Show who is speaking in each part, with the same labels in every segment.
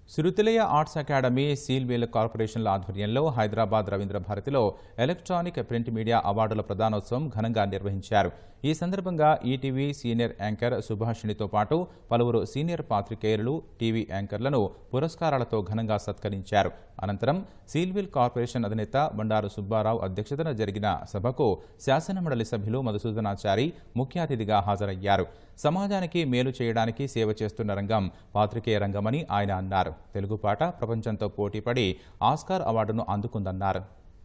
Speaker 1: సిరుతిలయ arts academy సీల్వేల్ కార్పొరేషన్ల ఆధ్వర్యంలో హైదరాబాద్ రవీంద్ర భారతిలో ఎలక్ట్రానిక్ ప్రింట్ మీడియా అవార్డుల ప్రదానోత్సవం ఘనంగా నిర్వహించారు. ఈ సందర్భంగా ఈటీవీ సీనియర్ యాంకర్ సుభాషిణితో పాటు పలువురు సీనియర్ పాత్రికేయులు, టీవీ యాంకర్లను పురస్కారాలతో ఘనంగా సత్కరించారు. అనంతరం సీల్వేల్ కార్పొరేషన్ అధినేత బండారు సుబ్బారావు అధ్యక్షతన జరిగిన సభకు శాసనమండలి సభ్యులు మధుసూదనాచారి ముఖ్య అతిథిగా హాజరయ్యారు. సమాజానికి మేలు చేయడానికి సేవ చేస్తున్న రంగం పాత్రికేయ రంగమని ఆయన అన్నారు. తెలుగు పాట ప్రపంచంతో పోటీపడి ఆస్కార్ అవార్డును అందుకుందన్నారు.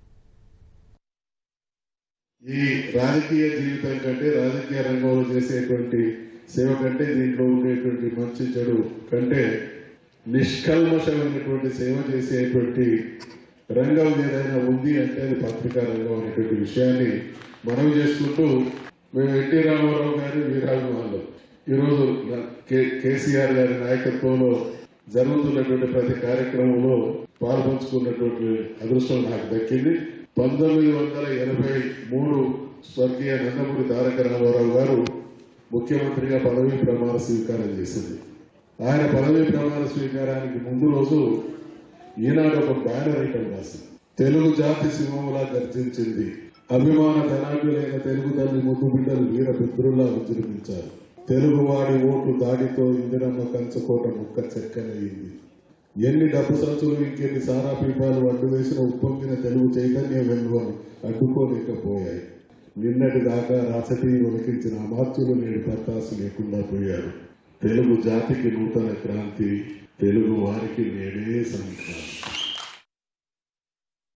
Speaker 2: ఈ రాజకీయ జీవితం కంటే, రాజకీయ రంగంలో చేసేటువంటి సేవ కంటే, దీంట్లో ఉండేటువంటి మంచి చెడు కంటే నిష్కల్మషమైనటువంటి సేవ చేసేటువంటి రంగం ఏదైనా ఉంది అంటే అది పత్రికా రంగం అనేటువంటి విషయాన్ని మనం చేసుకుంటూ మేము ఎన్టీ రామారావు గారి వీరాభిమానులు ఈరోజు కేసీఆర్ గారి నాయకత్వంలో జరుగుతున్నటువంటి ప్రతి కార్యక్రమంలో పాల్పంచుకున్నటువంటి అదృష్టం నాకు దక్కింది. 1983 స్వర్గీయ నందమూరి తారక రామారావు గారు ముఖ్యమంత్రిగా పదవీ ప్రమాణ స్వీకారం చేసింది. ఆయన పదవీ ప్రమాణ స్వీకారానికి ముందు రోజు ఈనాడు ఒక బ్యానర్ ఐటమ్ రాసింది. తెలుగు జాతి సింహంలా గర్జించింది, అభిమాన ధనాఢ్యులైన తెలుగు తల్లి ముద్దు బిడ్డలు వీర బిద్రుల్లా విజృంభించారు, తెలుగువాడి ఓటు దాడితో ఇందిరమ్మ కంచకోట ముక్క చెక్కనయింది, ఎన్ని డబ్బు సంచులు ఇంకెన్ని సారా పీఠాలు అడ్డు వేసిన ఉప్పొంగిన తెలుగు చైతన్య వెన్నువను అడ్డుకోలేకపోయాయి. నిన్నటి దాకా రాసటి వలికించిన అమాత్యులు నేడు పత్తాసు లేకుండా పోయారు. తెలుగు జాతికి నూతన క్రాంతి, తెలుగు వారికి నేడే సంక్రాంతి.